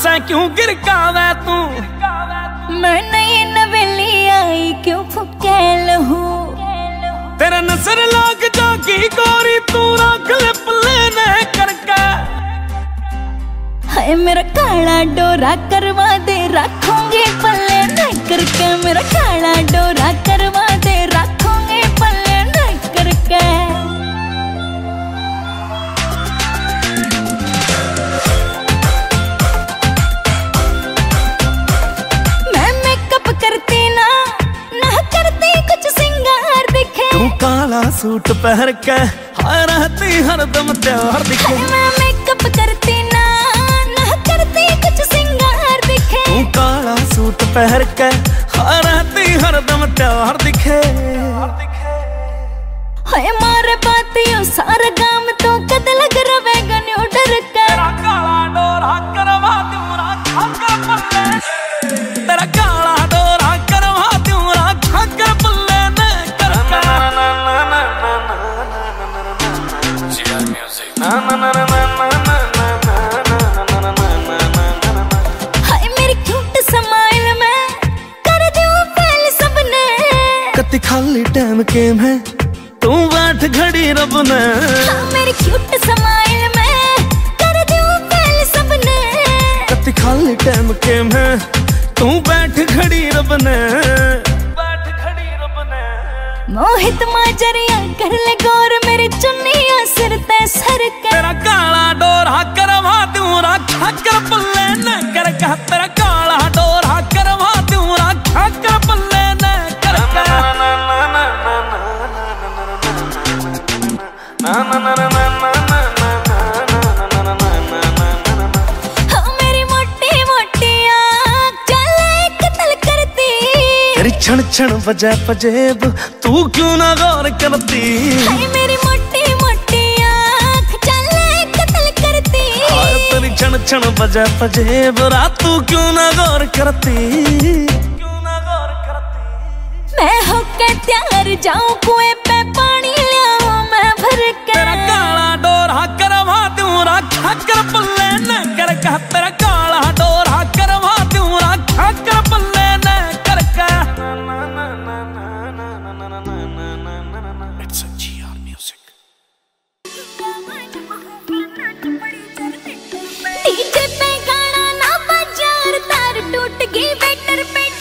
से क्यों गिरकावे तू? मैं नई नवेली आई क्यों फुकेल हूँ। तेरा नजर लाग जागी गोरी तू रख ले पल्ले करके। हाय मेरा काला डोरा करवा दे रखूंगी पल्ले नहीं करके। मेरा काला डोरा करवा दे रखूंगी पल्ले नहीं करके। मैं मेकअप करती ना करती कुछ सिंगार दिखे। तू काला सूट पहन के हाय रहती हरदम त्योहार दिखे। मैं मेकअप करती ना करती कुछ सिंगार दिखे। तू काला सूट पहन के हाय रहती हरदम त्योहार दिखे। हाय मारे बातियों सारा गाम तो कद लग रवेगा न्यू डर के। तेरा काला डोरा करवा दूं राखा कर पल्ले। तेरा काला डोरा करवा दूं राखा कर पल्ले ने करके। हाय मेरी क्यूट स्माइल में कर दूं फेल सबने। कति खाली टाइम के मैं तू बैठ घड़ी रब ने। मेरी क्यूट स्माइल में कर दूं फेल सबने। कति खाली टाइम के मैं तू बैठ घड़ी रब ने। बैठ घड़ी रब ने। मोहित माजरिया कर ले गौर मेरी चुन्नियां सिर ते सर के। तेरा काला डोरा करवा दूं राखा कर पल्ले न करके। तेरा काला डोरा करवा दूं राखा कर पल्ले न करके। मेरी मोटी मोटी आँख चले कत्ल करती। तेरी क्षण क्षण बजे पजेब तू क्यों ना गौर करती? हाय मेरी मोटी मोटी आँख चले कत्ल करती। हाय तेरी क्षण क्षण बजे पजेब रात तू क्यों ना गौर करती? क्यों ना गौर करती? मैं होके तैयार जाऊं कुएं पे पानी लियाऊं मैं भर के। तेरा काला डोरा करवा दूं राखा कर पल्ले न करके। तेरा काला डोरा करवा दूं राखा कर पल्ले न करके। It's a GR Music. DJ पे गाना ना बजा तार टूट गई बेटर पे।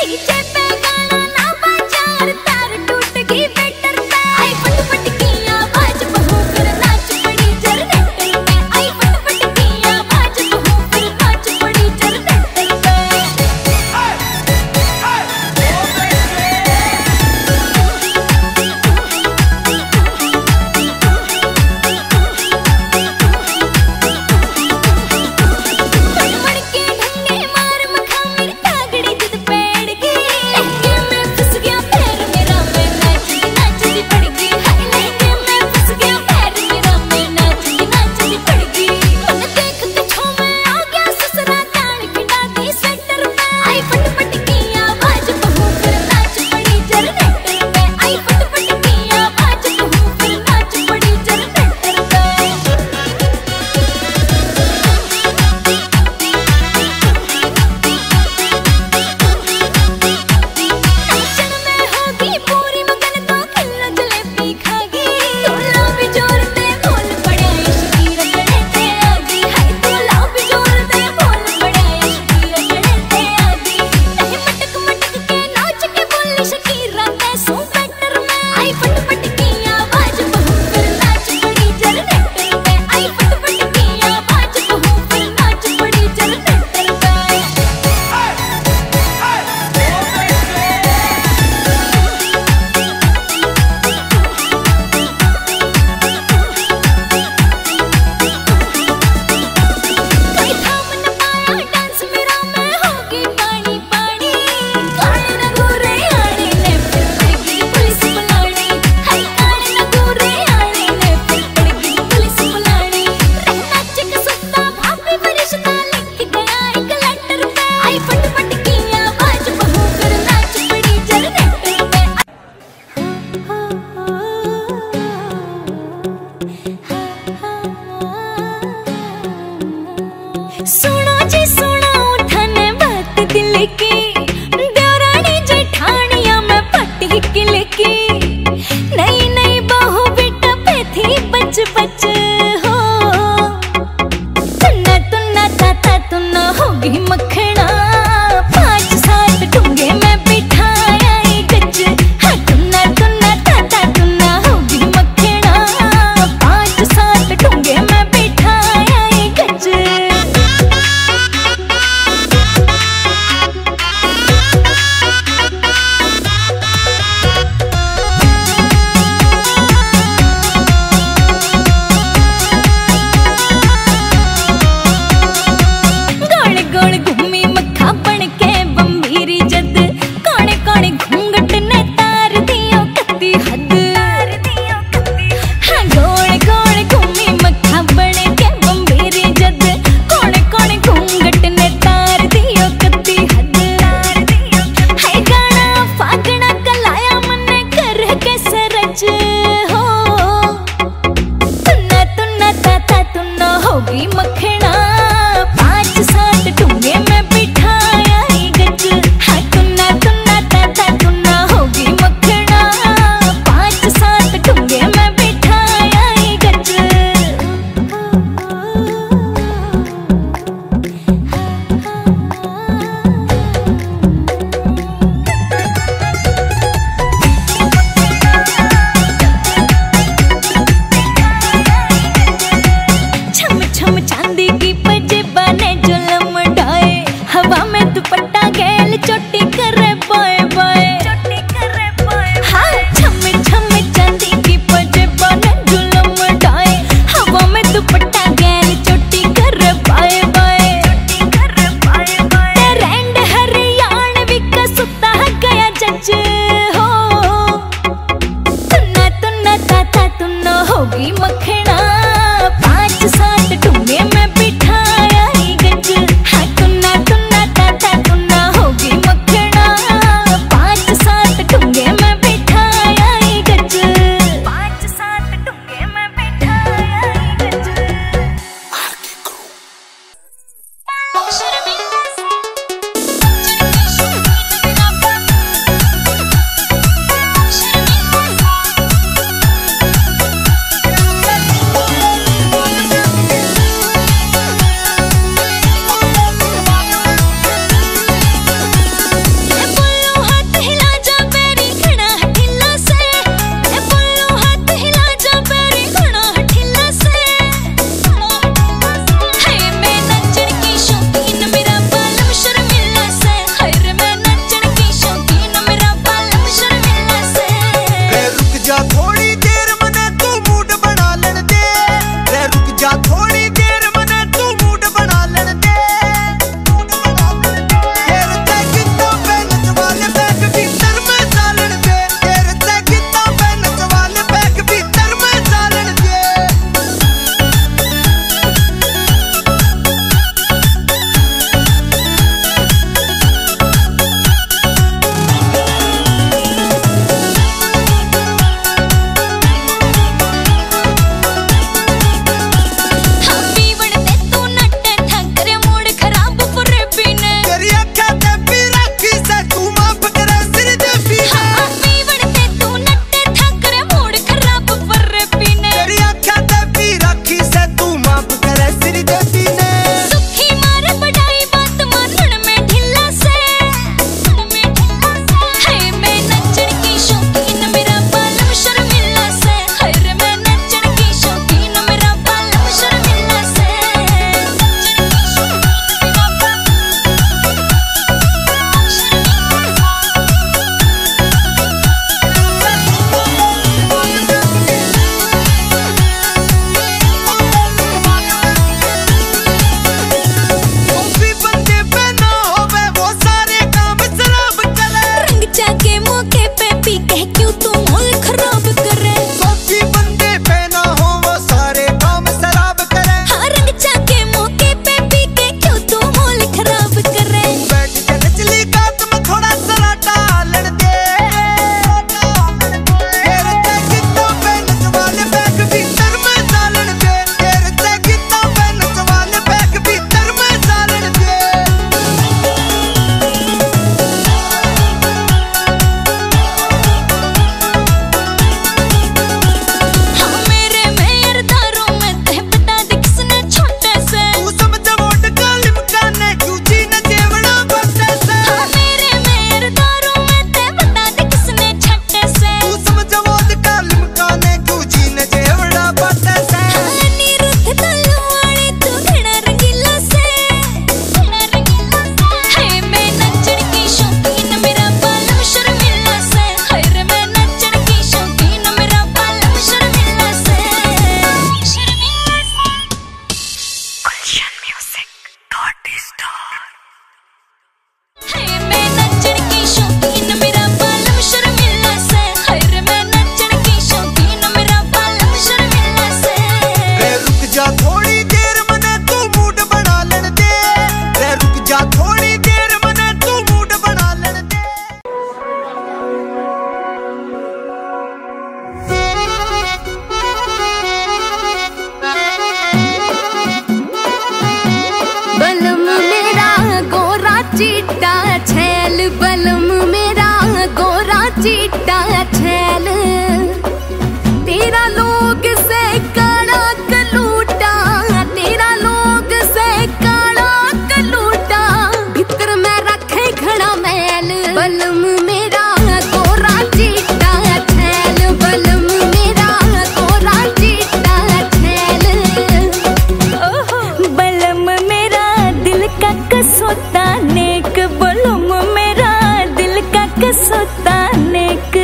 नेक।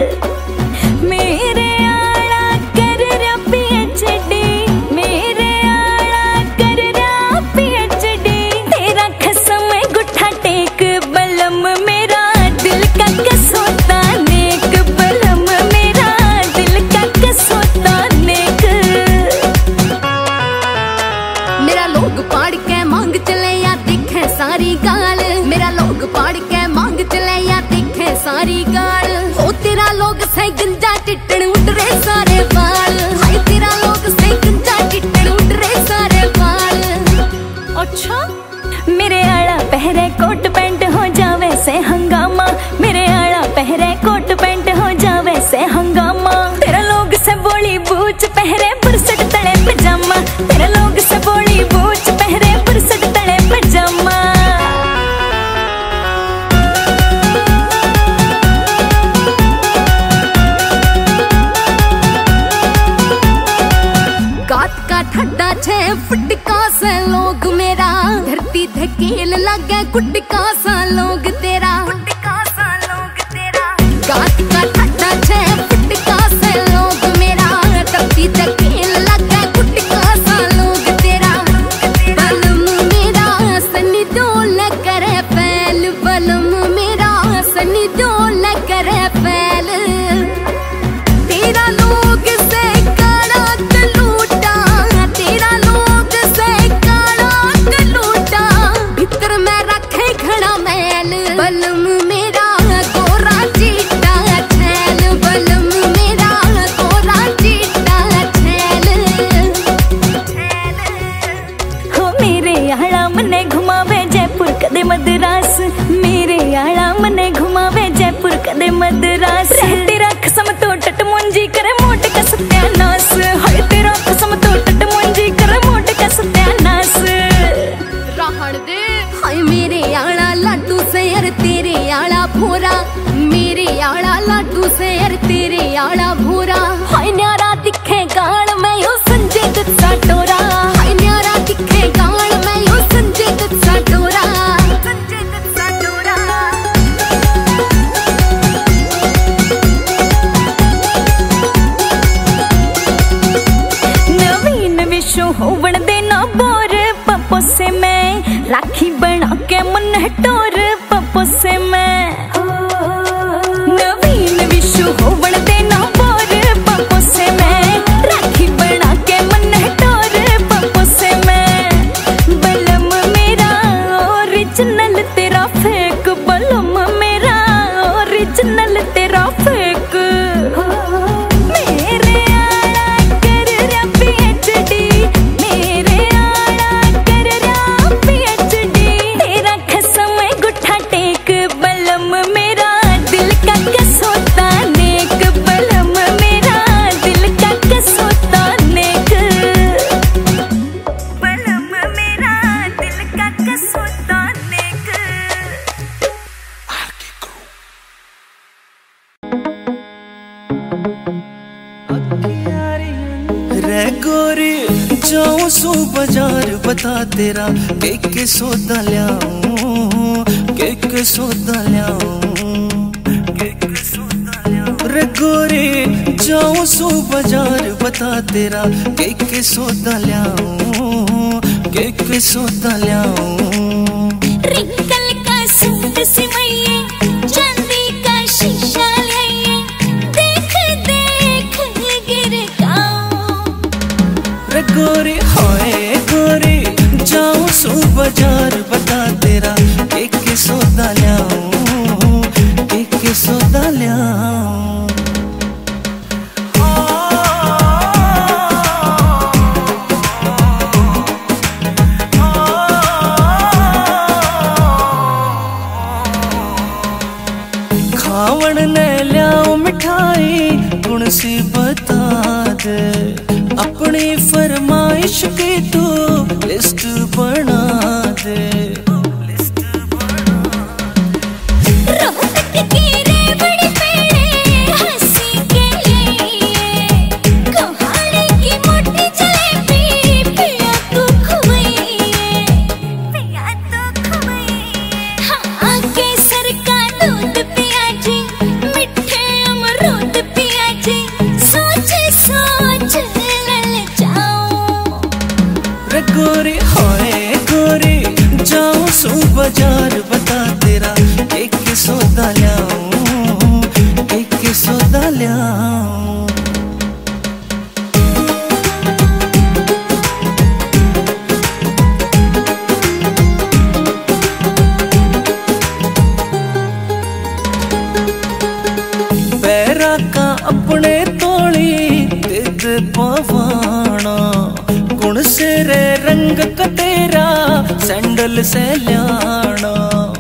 मेरे आला कर रहा PhD, मेरे आला कर रहा PhD। तेरा खसम गुठा टेक बलम मेरा दिल का कसोता नेक, बलम मेरा दिल का कसोता नेक। मेरा लोग पाड़ के मांग चले या दिखे सारी गाल, मेरा लोग पाड़ के मांग चले या दिखे सारी गाल। हो तेरा लोग से गंजा टिटण उड़ रहे सारे बाल, हाय तेरा लोग से गंजा टिटण उड़ रहे सारे बाल। अच्छा मेरे आला पहरे कोट पैंट हो जावे से हंगामा, मेरे आला पहरे कोट पैंट हो जावे से हंगामा। तेरा लोग से बोली बूच पहरे बुरसट तले पजामा, तेरा लोग से बोली बूच पहरे बुरसट तले पजामा। गात का ठड्डा 6 फुट का से लोग मेरा, धरती धकेल लगे कुटका सा लोग तेरा, कुटका सा लोग तेरा। गात का ठड्डा 6 फुट का से लोग मेरा, धरती धकेल लगे कुटका सा लोग तेरा। बलम मेरा सनी डोल करे फैल, बलम मेरा सनी डोल करे फैल। तेरा लोग से काला कलूटा, तेरा लोग से काला कलूटा, भीतर में रखे घड़ा मैल। बलम मेरा गोरा चीटा छैल, बलम मेरा गोरा चीटा छैल। हो मेरे आला मने घुमावे जयपुर कदे मद्रास, मेरे आला मने घुमावे जयपुर कदे मद्रास। रहते रख सम तो टट मुंजी करे मोट का सत्यानाश, हाय तेरा कसम तो टट मुंजी करे मोट का सत्यानाश। रहण दे हाय मेरे आला लाडू से यार तेरे आला भोरा, मेरे आला लाडू से यार तेरे आला भोरा। हाय न्यारा दिखे गाल में यो संजय दत्त सा टोरा, हाय न्यारा दिखे गाल में यो संजय दत्त सा टोरा, संजय दत्त सा टोरा। नवीन विश्व होवन देना बोर पप्पो से मैं, राखी बना के मन टोर पप्पो से मैं। नवीन विश्व होवन देना बोर पप्पो से मैं, राखी बना के मन टोर पप्पो से मैं। बलम मेरा ओरिजिनल तेरा फेक, बलम मेरा ओरिजिनल तेरा फेक। मेरे आला कर रहा PhD, मेरे आला कर रहा PhD। तेरा खसम गुठा टेक बलम मेरा दिल का कसोता नेक, बलम मेरा दिल का कसोता नेक, बलम मेरा दिल का कसोता नेक। रे गोरी जाऊं सो बाजार बता तेरा के सौदा लियाऊं, के सौदा लियाऊं, रे गोरी जाऊं सो बाजार बता तेरा के सौदा लियाऊं, के सौदा लियाऊं। रिंकल का सूट सिमइए, चांदी का शीशा लाइए, देख देख गिर गाऊं। रे गोरी हाय गोरी जाऊं सो बाजार बता तेरा के सौदा लियाऊं, के सौदा लियाऊं। खावण ने लियाऊं मिठाई गुण सी बता दे, अपनी फरमाइश की तू लिस्ट बना दे। रोहतक की रेवड़ी पेड़े हंसी के लिए, कोहाड़ी की मोटी जलेबी पिया तू खुआइए, पिया तू खुआइए। हाँ केसर का दूध पिया जी, लियाऊं। पैरा का अपने तोली तिद पवाना, गुण से रे रंग का तेरा सैंडल से लियाना।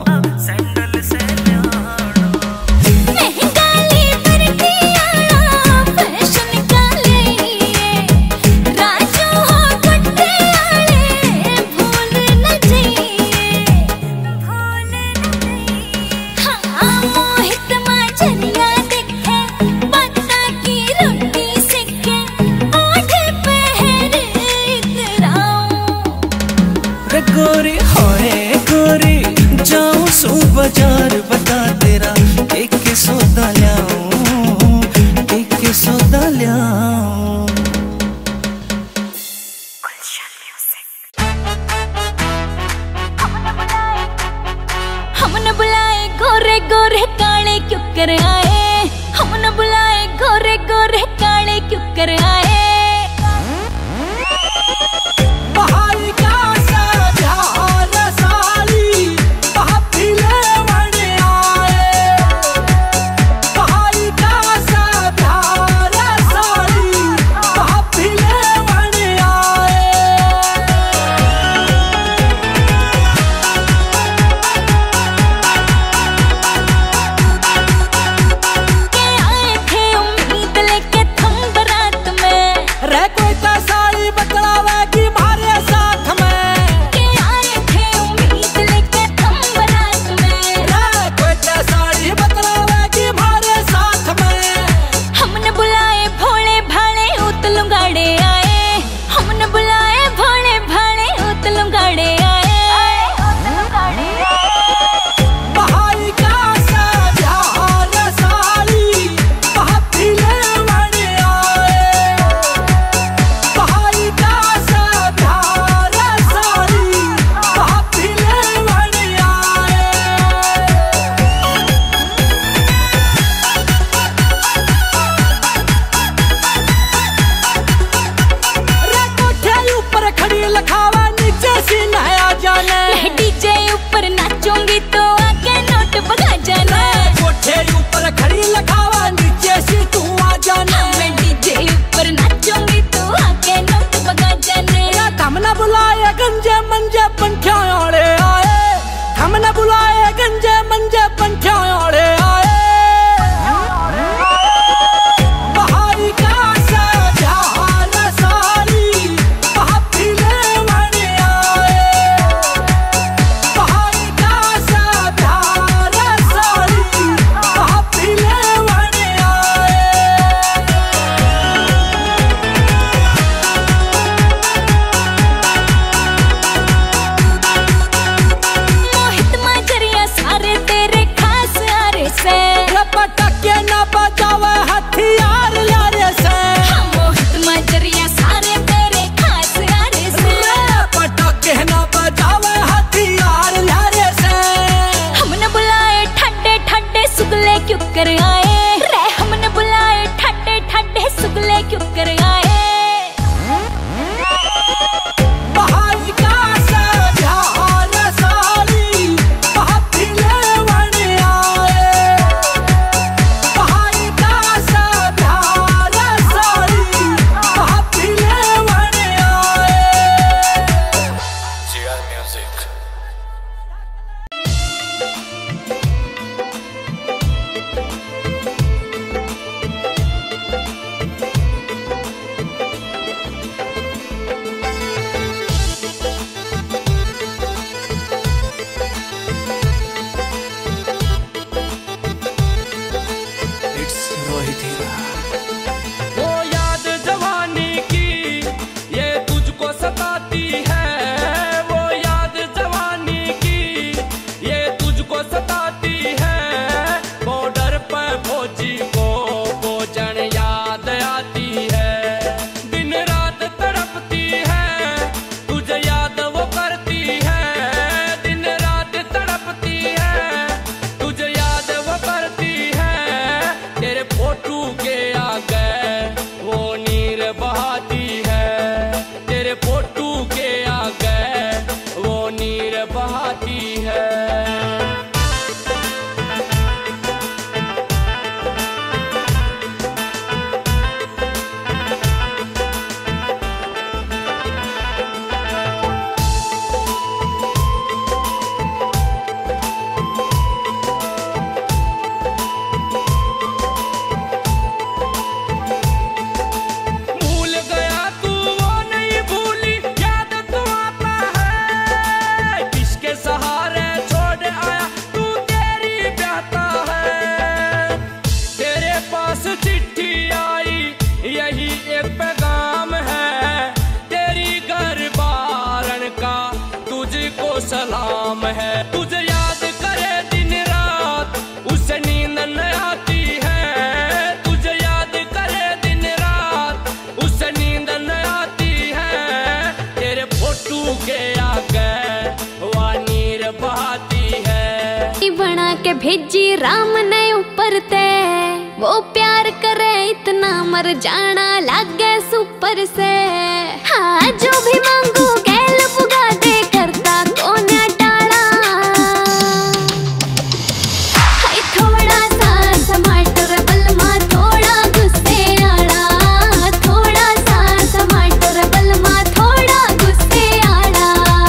गोरी होए गोरी जाऊं सू बाजार, बता तेरा एक सौदा लियाऊं, एक सौदा लियाऊं। हमने बुलाए गोरे गोरे काले क्यों कर आए, हमने बुलाए गोरे गोरे काले क्यों कर आए। गंजे मंजे पंठ्या आले आए, हमने बुलाए गंजे मंजे पंठ्या आले आए। बहाई का सा ध्यान सारी बहाफिले बने आए, बहाई का सा ध्यान सारी बहाफिले बने आए। पटाके ना बजावे हथियार यारे से, मोहित मजरिया सारे तेरे खास यारे से। पटाके ना बजावे हथियार यारे से। हमने बुलाए ठंडे ठंडे सुगले क्यों कर आए रे, हमने बुलाए ठंडे ठंडे सुगले क्यों कर आए। बहाई का सा ध्यान सारी बहाफिले बने आए, बहाई का सा ध्यान सारी बहाफिले बने आए। GR Music। चिट्ठी आई यही एक पैगाम है, तेरी घर बारन का तुझको सलाम है। तुझे याद करे दिन रात उसे नींद न आती है, तुझे याद करे दिन रात उसे नींद न आती है। तेरे फोटो के आगे वह नीर बहाती है। बना के भेजी राम ने ऊपर ते, वो प्यार करे इतना मर जाना लागे सुपर से। हाँ जो भी मांगू गैल पुगा दे, करता कौन टाला। हाय थोड़ा सा टमाटर बलमा थोड़ा गुस्से आड़ा, थोड़ा सा टमाटर बलमा थोड़ा गुस्से आड़ा।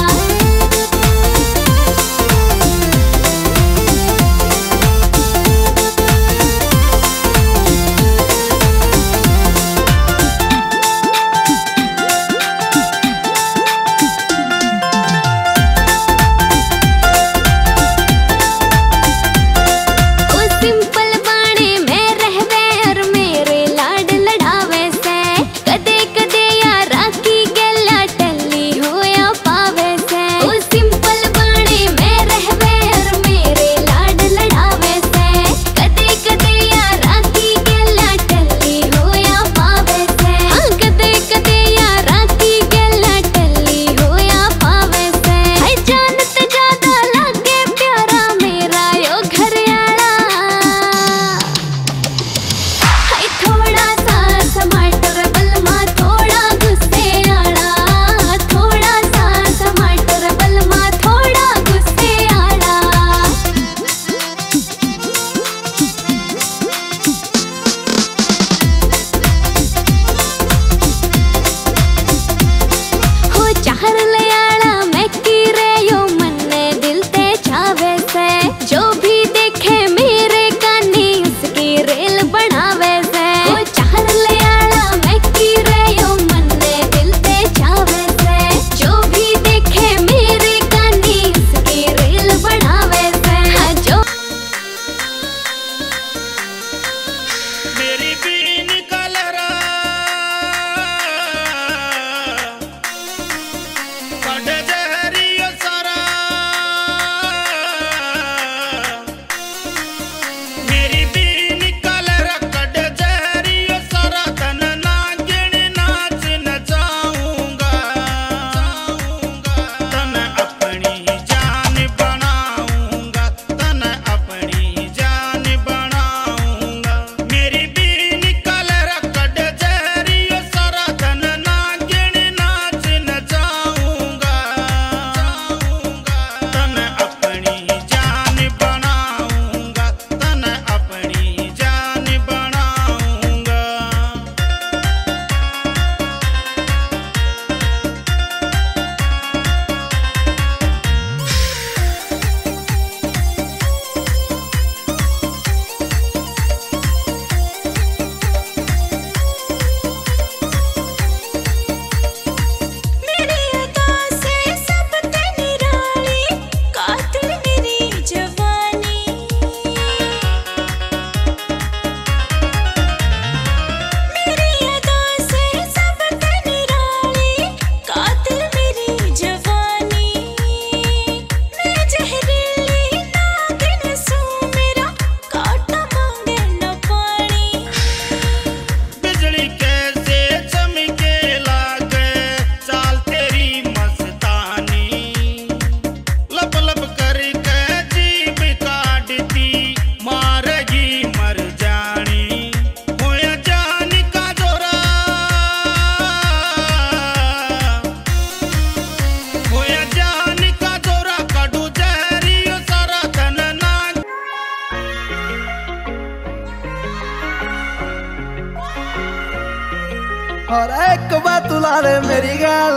और एक बात तुला रे मेरी गाल,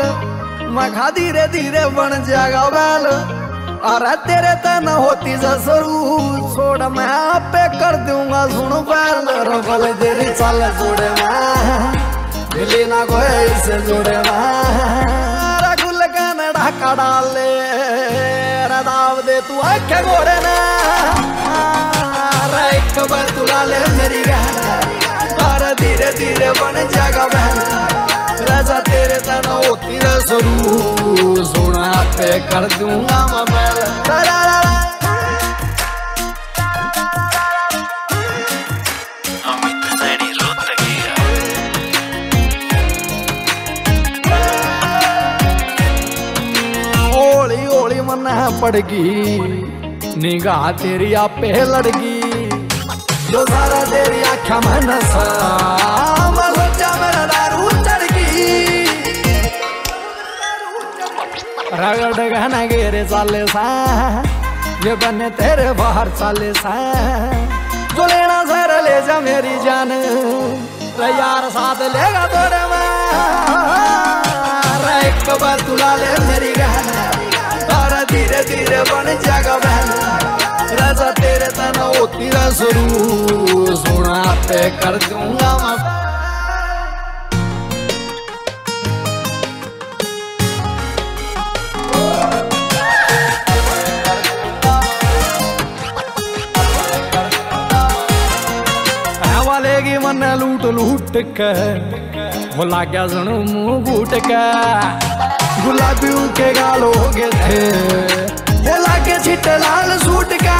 मखा धीरे धीरे बन जाएगा बैल। और तेरे तन होती जसरू छोड़ मैं आपे कर दूंगा सुन बैल। रोकल तेरी चाल जोड़े मैं मिली ना कोई से जोड़े मैं। रगुल का ढाका डाल ले दाव दे तू आखे घोड़े ना। एक बात तुला ले मेरी गाल, धीरे धीरे बन जाएगा बहन राजा तेरे तना होती रे शुरू सोना पे कर दूंगा मैं बैल होली होली मन पड़गी निगाह तेरी आपे लड़गी जो सारा तेरी आँखा में नशा सोचा मेरा दारू चढ़गी रगड़ गहना गेरे साले सा ये बने तेरे बाहर साले सा जो लेना सर ले जा मेरी जान यार साथ लेगा तोरे में एक बार तुला ले मेरी गहना तारा धीरे धीरे बन जाएगा बहन राजा तेरे तना होती रे शुरू सोना पे कर दूंगा मैं वालेगी मन लूट लूट के भोला क्या सुनू मुंह घूट के गुलाबी के गाल हो गए थे भोला के छिटे लाल सूट का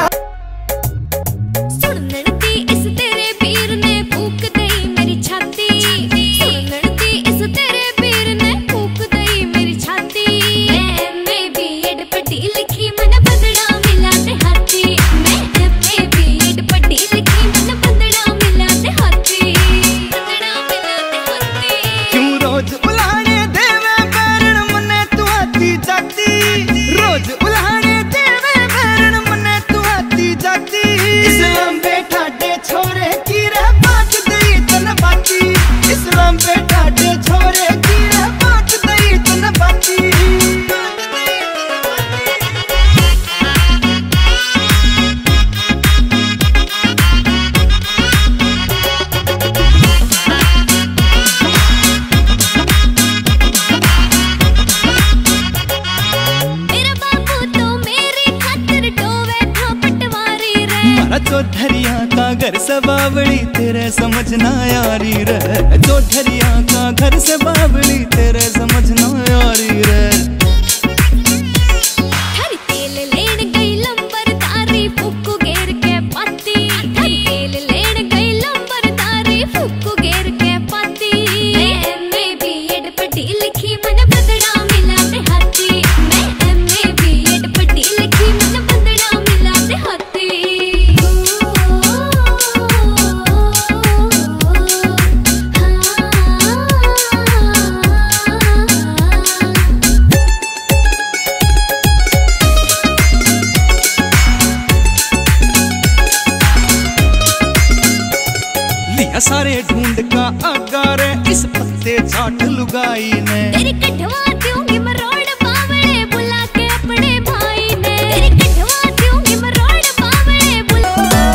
चौधरिया का घर से बावड़ी तेरे समझ ना यारी रे चौधरिया का घर से बावड़ी तेरे समझ ना यारी रे सारे ढूंढ का अगारे इस पत्ते चाट लुगाई ने तेरी कठवा दूंगी मरोड़ बावड़े बुला के अपने भाई ने तेरी कठवा दूंगी मरोड़ बावड़े बुला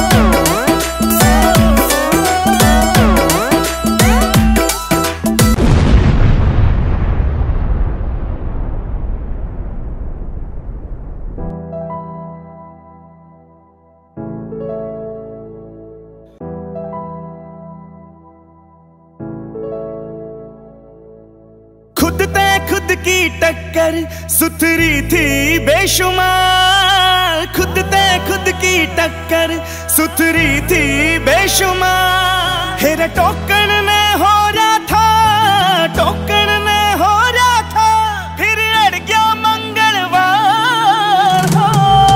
खुद की टक्कर सुथरी थी बेशुमार खुद की टक्कर सुथरी थी बेशुमार हेरा टोकन में हो रहा था टोकन में हो रहा था फिर अड़ गया मंगलवार हो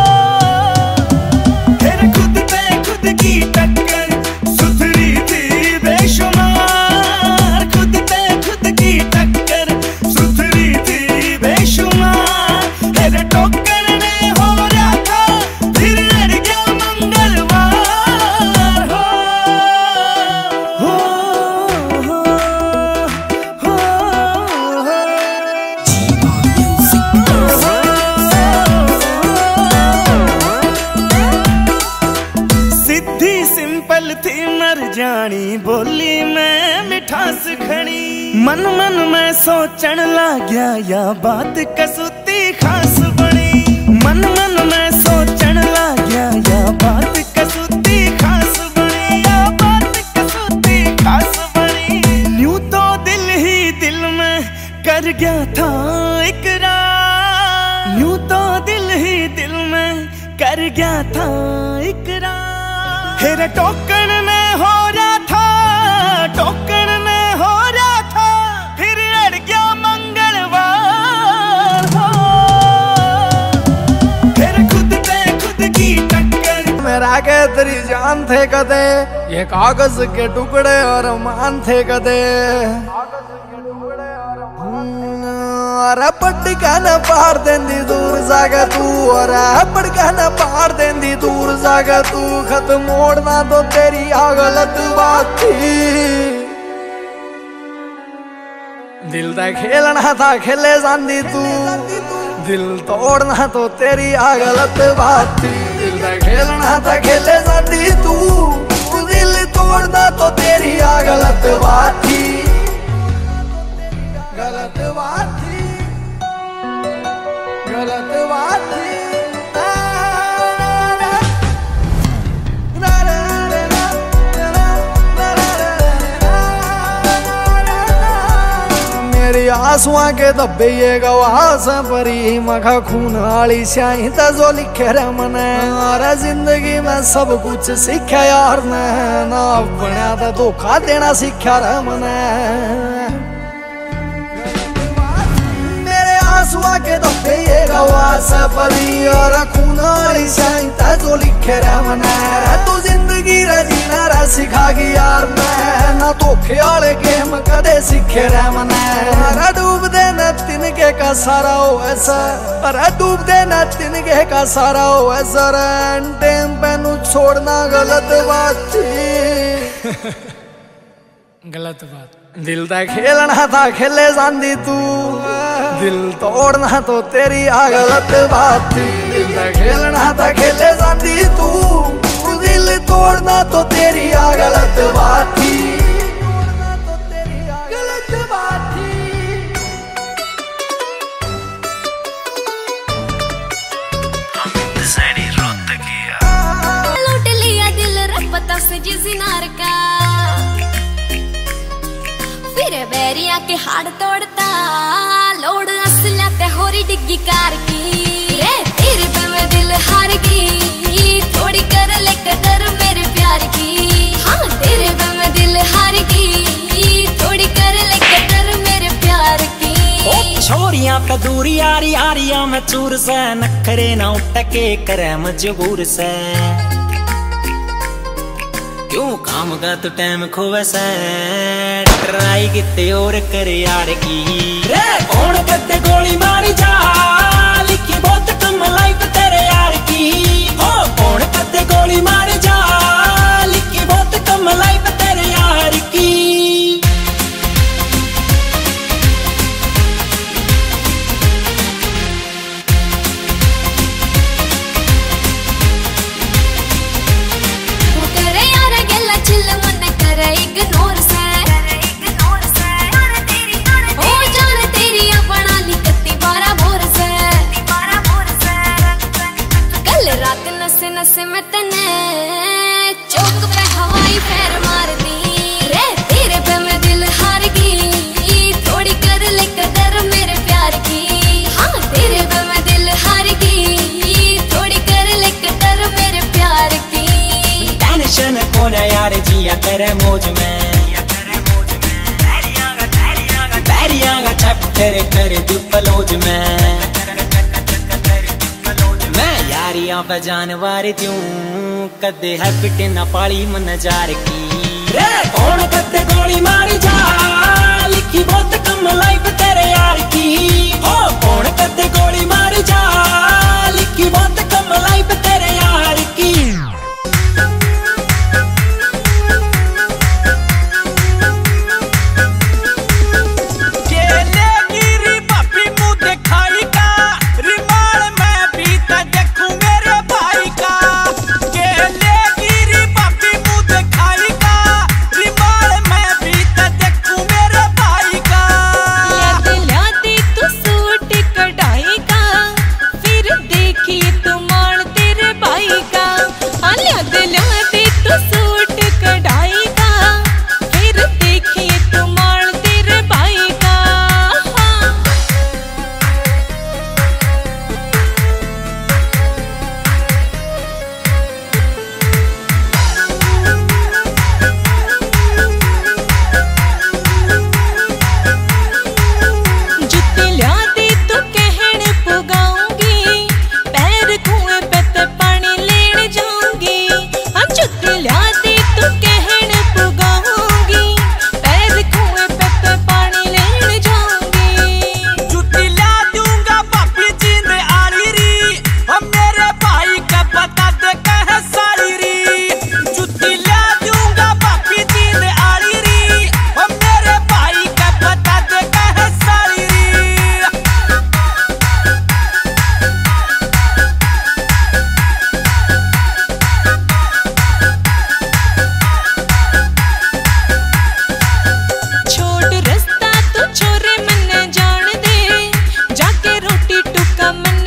हेरा खुद की टक्कर सुथरी थी बेशुमार खुद की टक्कर टोकन में हो रहा था फिर लड़ गया मंगलवार सिद्धि सिंपल थी मर जानी बोली में मिठास खड़ी मन में सोचन लाग्या या बात कसूती खास बनी मन में सोचन लाग्या या बात कसूती खास बनी या बात कसूती खास गया था इकरार, यूं तो दिल ही दिल में कर गया था इकरार। फिर टोकन ने हो रहा था, टोकन ने हो रहा था, फिर अड़ गया मंगलवार। फिर खुद पे खुद की टक्कर। मेरा के तेरी जान थे कदे, ये कागज के टुकड़े और मान थे कदे। अरे पटका न पार देंदी दूर जागा तू, अरे पटका न पार देंदी दूर जागा तू। खत मोड़ना तो तेरी गलत बात थी, दिल दा खेलना था खेले जांदी तू। दिल तोड़ना तो तेरी गलत बात थी, दिल दा खेलना था खेले जांदी तू। दिल तोड़ना तो तेरी गलत बात थी, गलत बात थी, गलत बात थी। मेरी आंसुआ के दब्बे ये गवास परी, मखा खून वाली स्याही जो लिखे रे मने। अरे जिंदगी में सब कुछ सीखा यार ने, ना अपना तो धोखा देना सीखा रे मने। आंसुआ के दब्बे ये गवास परी, और खून वाली स्याही जो लिखे रे मने। तू जिंदगी रे जीना रे सिखागी यार मैं, ना धोखे वाले गेम कदे सीखे रे मने। अरे डूब दे न तिनके का सारा हो ऐसा, अरे डूब दे न तिनके का सारा हो ऐसा। टाइम पे नु छोड़ना गलत बात थी, गलत बात। दिल दा खेलना था खेले जांदी तू, दिल तोड़ना तो तेरी गलत बात थी। दिल दा खेलना था खेले जांदी तू, दिल तोड़ना तो तेरी गलत बात थी, गलत बात थी। लूट लिया दिल रपता से जिनार का, फिर बैरिया के हाड़ तोड़ता। लोड असला ते होरी डिग्गी कार की, रे तेरे पे मैं दिल हार गई। थोड़ी कर ले कदर मेरे प्यार की, हाँ तेरे पे मैं दिल हार गई। थोड़ी कर ले कदर मेरे प्यार की। छोरियां पे दूरी यारी यारिया में चूर से, नखरे ना उठके करे मजबूर से। क्यों काम का तू टाइम खोवे से, ट्राई किते और करे यार की। रे कौन कते गोली मारी जा, लिखी बहुत कम लाइफ तेरे यार की। हो कौन कते गोली मारी जा, लिखी बहुत कम लाइफ तेरे यार की। इग्नोर से, ओ जान तेरी अपना लिखती 12 भोर से। कल रात नसे नसे में तने चौक पे हवाई फेर मार दी। रे तेरे पे मैं दिल हार गई। थोड़ी कर ले कदर मेरे प्यार की, हाँ तेरे पे मैं दिल हार गई। थोड़ी कर ले कदर मेरे प्यार की। टेंशन कौन यार जिया तेरे मौज में, बैरिया का चैप्टर कर दू पलोज में। मैं यारियां पे जानवर दूं, कदे हैबिट ना पाली मन जार की। रे कौन कदे गोली मारी जा, लिखी बहुत कम लाइफ तेरे यार की। हो कौन कदे गोली मारी जा, लिखी बहुत कम लाइफ तेरे यार की। के टुका मन